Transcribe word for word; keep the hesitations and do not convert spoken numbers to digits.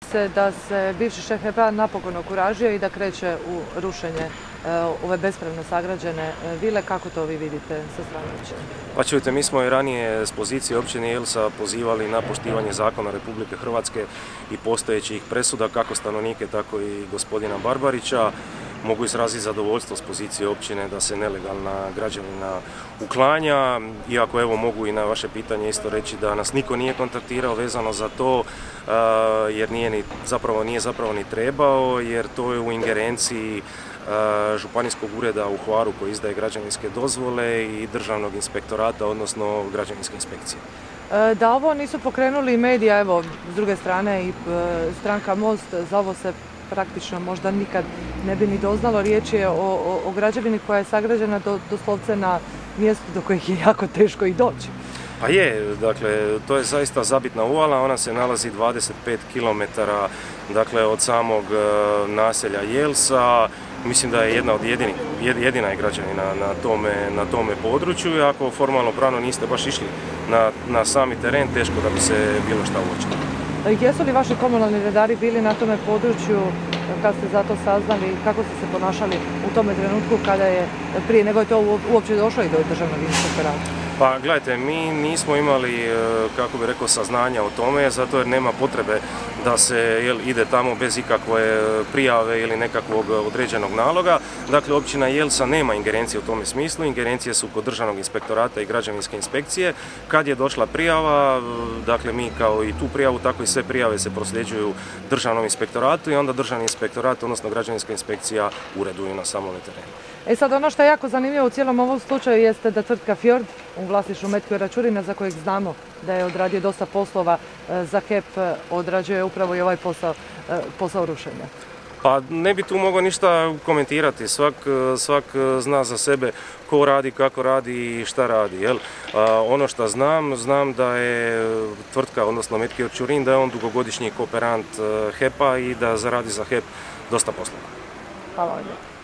se da se bivši šef H E P-a napokon okuražio i da kreće u rušenje ove bespravno sagrađene vile. Kako to vi vidite sa strane općine? Pa čujte, mi smo i ranije s pozicije općine Jelsa pozivali na poštivanje zakona Republike Hrvatske i postojećih presuda, kako stanovnike, tako i gospodina Barbarića. Mogu izraziti zadovoljstvo s pozicije općine da se nelegalna građevina uklanja, iako evo mogu i na vaše pitanje isto reći da nas niko nije kontaktirao vezano za to, jer nije ni, zapravo nije zapravo ni trebao, jer to je u ingerenciji Županijskog ureda u Hvaru koji izdaje građevinske dozvole i Državnog inspektorata, odnosno građevinske inspekcije. Da ovo nisu pokrenuli medija, evo, s druge strane i stranka Most, za ovo se praktično možda nikad ne bi ni doznalo. Riječ je o, o, o građevini koja je sagrađena do, doslovce na mjestu do kojih je jako teško i doći. Pa je, dakle, to je zaista zabitna uvala, ona se nalazi dvadeset pet kilometara dakle, od samog uh, naselja Jelsa. Mislim da je jedna od jedinih, jedina je građevina na tome, na tome području i ako formalno pravno niste baš išli na, na sami teren, teško da bi se bilo šta uočilo. Jesu li vaši komunalni redari bili na tome području kad ste za to saznali, kako ste se ponašali u tome trenutku kada je prije nego je to uopće došlo i do državnog inspektorata? Pa gledajte, mi nismo imali, kako bi rekao, saznanja o tome, zato jer nema potrebe da se jel, ide tamo bez ikakve prijave ili nekakvog određenog naloga. Dakle, općina Jelsa nema ingerencije u tome smislu, ingerencije su kod Državnog inspektorata i građevinske inspekcije. Kad je došla prijava, dakle mi kao i tu prijavu, tako i sve prijave se prosljeđuju Državnom inspektoratu i onda Državni inspektorat, odnosno građevinska inspekcija, ureduju na samome terenu. E sad, ono što je jako zanimljivo u cijelom ovom slučaju jeste da tvrtka Fjord u vlasništvu Metke Račurina, za kojeg znamo da je odradio dosta poslova za H E P, odrađuje upravo i ovaj posao, posao rušenja. Pa ne bi tu mogao ništa komentirati, svak, svak zna za sebe ko radi, kako radi i šta radi. Jel? A, ono što znam, znam da je tvrtka, odnosno Metke Račurin, da je on dugogodišnji kooperant H E P-a i da zaradi za H E P dosta poslova. Hvala vam.